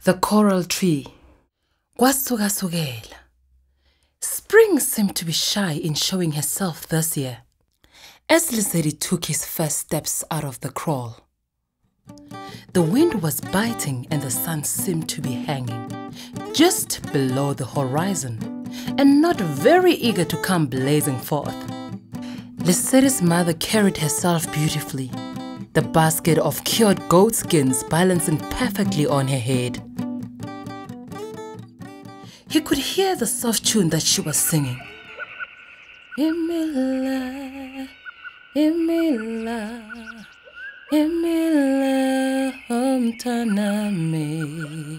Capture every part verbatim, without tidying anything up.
The coral tree. Kwasuka-sukela. Spring seemed to be shy in showing herself this year, as Lesedi took his first steps out of the kraal. The wind was biting and the sun seemed to be hanging just below the horizon and not very eager to come blazing forth. Lesedi's mother carried herself beautifully, the basket of cured goat skins balancing perfectly on her head. He could hear the soft tune that she was singing. Imila, Imila, Imila, Omtaname.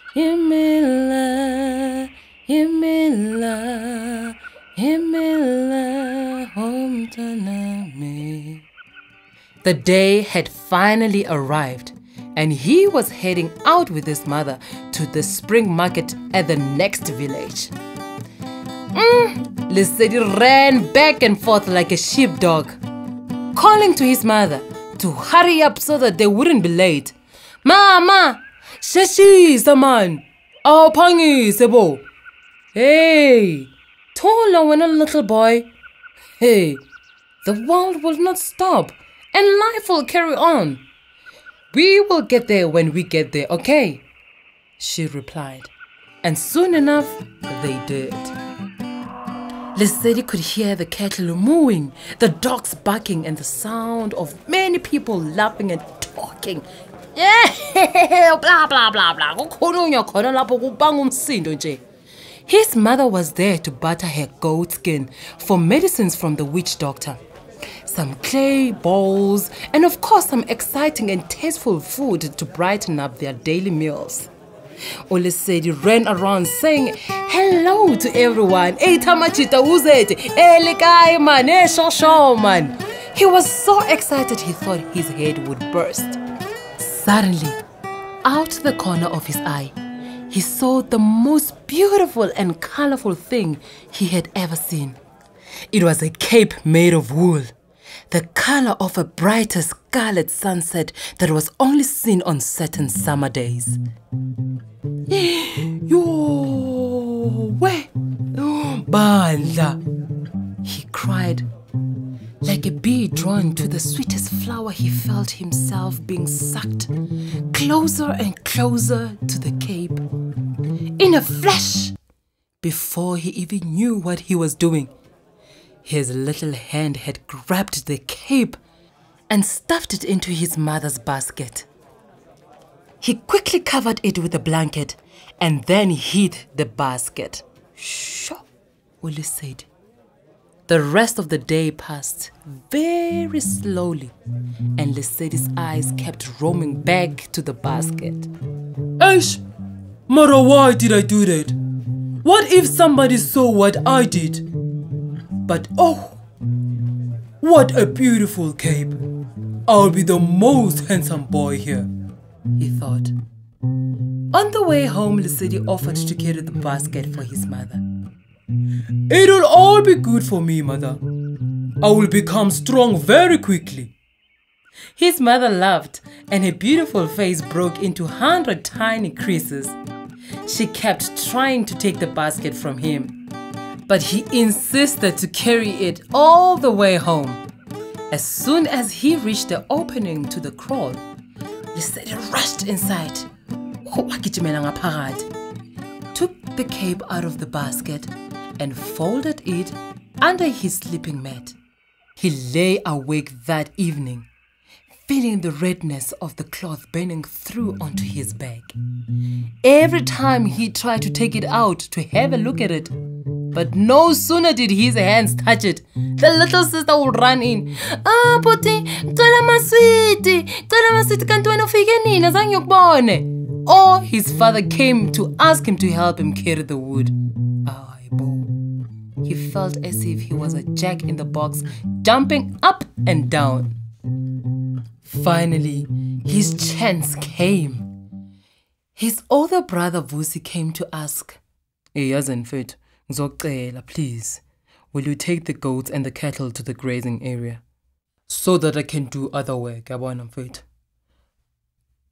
Imila, Imila, Imila, Omtaname. The day had finally arrived, and he was heading out with his mother to the spring market at the next village. Mm, Lesedi ran back and forth like a sheepdog, calling to his mother to hurry up so that they wouldn't be late. Mama, sheshisa man, awuphangise bo. Hey, thola wena little boy. Hey, the world will not stop and life will carry on. We will get there when we get there, okay? She replied. And soon enough, they did. Lesedi could hear the cattle mooing, the dogs barking, and the sound of many people laughing and talking. Yeah, blah, blah, blah, blah. His mother was there to butter her goat skin for medicines from the witch doctor, some clay balls, and of course some exciting and tasteful food to brighten up their daily meals. Lesedi ran around saying hello to everyone. Hey, Tamachita, who's it? Hey, Lekai, man. Hey, Shosho, man. He was so excited he thought his head would burst. Suddenly, out the corner of his eye, he saw the most beautiful and colorful thing he had ever seen. It was a cape made of wool, the color of a brighter scarlet sunset that was only seen on certain summer days. Yo, where? Bandla, he cried. Like a bee drawn to the sweetest flower, he felt himself being sucked closer and closer to the cape. In a flash, before he even knew what he was doing, his little hand had grabbed the cape and stuffed it into his mother's basket. He quickly covered it with a blanket and then hid the basket. Shh, Uli said. The rest of the day passed very slowly, and Lesedi's eyes kept roaming back to the basket. Aish, Mara, why did I do that? What if somebody saw what I did? But oh, what a beautiful cape. I'll be the most handsome boy here, he thought. On the way home, Lesedi offered to carry the basket for his mother. It'll all be good for me, mother. I will become strong very quickly. His mother laughed, and her beautiful face broke into a hundred tiny creases. She kept trying to take the basket from him, but he insisted to carry it all the way home. As soon as he reached the opening to the kraal, Lesedi rushed inside, took the cape out of the basket, and folded it under his sleeping mat. He lay awake that evening, feeling the redness of the cloth burning through onto his back. Every time he tried to take it out to have a look at it, but no sooner did his hands touch it, the little sister would run in. Ah, Puti, cela maswiti, cela maswiti kanti wena ufike nini azange ukubone. Or his father came to ask him to help him carry the wood. He felt as if he was a jack in the box, jumping up and down. Finally, his chance came. His older brother Vusi came to ask, Hey, Yazenfet, ngizocela, please, will you take the goats and the cattle to the grazing area so that I can do other work, yabona mfethu?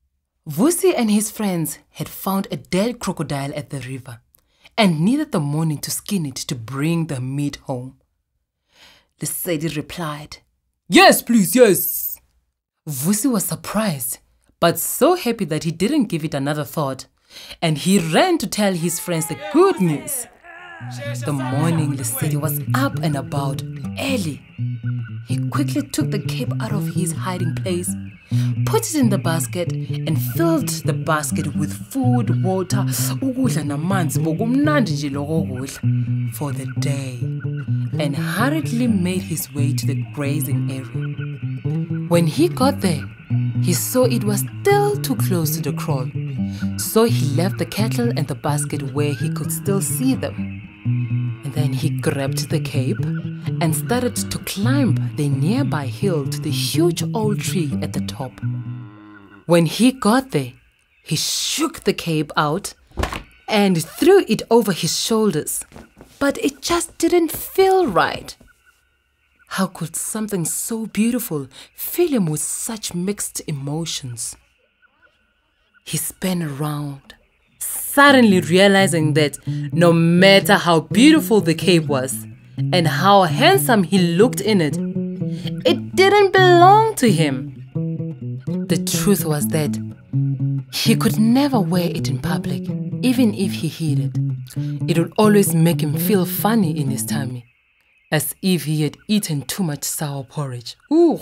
Vusi and his friends had found a dead crocodile at the river and needed the morning to skin it to bring the meat home. Lesedi replied, "Yes, please, yes." Vusi was surprised, but so happy that he didn't give it another thought, and he ran to tell his friends the good news. The morning Lesedi was up and about early. He quickly took the cape out of his hiding place, put it in the basket, and filled the basket with food, water, ukudla namanzi bokumnandi nje lokho kudla for the day, and hurriedly made his way to the grazing area. When he got there, he saw it was still too close to the kraal, so he left the cattle and the basket where he could still see them. And then he grabbed the cape and started to climb the nearby hill to the huge old tree at the top. When he got there, he shook the cape out and threw it over his shoulders, but it just didn't feel right. How could something so beautiful fill him with such mixed emotions? He spun around, suddenly realizing that no matter how beautiful the cape was and how handsome he looked in it, it didn't belong to him. The truth was that he could never wear it in public, even if he hid it. It would always make him feel funny in his tummy, as if he had eaten too much sour porridge. Ooh!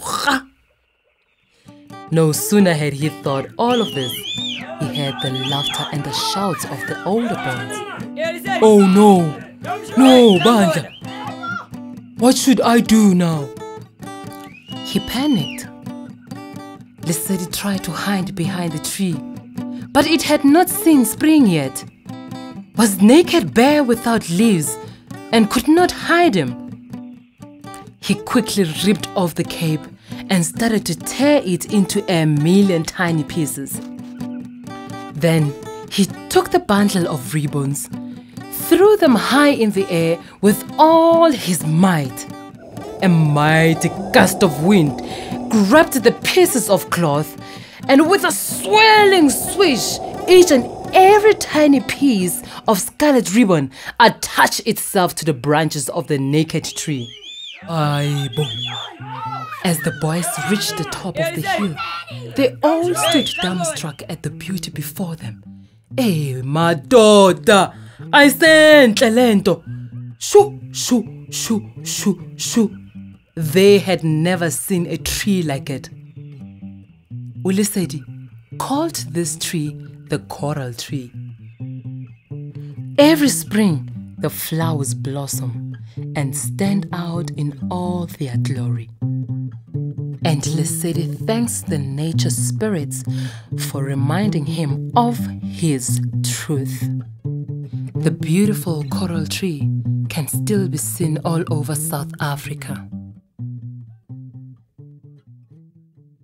No sooner had he thought all of this, he heard the laughter and the shouts of the older boys. "Oh no! No, Bandla! What should I do now?" He panicked. Lesedi tried to hide behind the tree, but it had not seen spring yet, was naked, bare without leaves, and could not hide him. He quickly ripped off the cape and started to tear it into a million tiny pieces. Then he took the bundle of ribbons, threw them high in the air with all his might. A mighty gust of wind grabbed the pieces of cloth, and with a swirling swish, each and every tiny piece of scarlet ribbon attached itself to the branches of the naked tree. Aibo. As the boys reached the top of the hill, they all stood dumbstruck at the beauty before them. "Eh, madoda, ayisenhle lento. Shoo, shoo, shoo, shoo, shoo." They had never seen a tree like it. Lesedi called this tree the coral tree. Every spring, the flowers blossom and stand out in all their glory. And Lesedi thanks the nature spirits for reminding him of his truth. The beautiful coral tree can still be seen all over South Africa.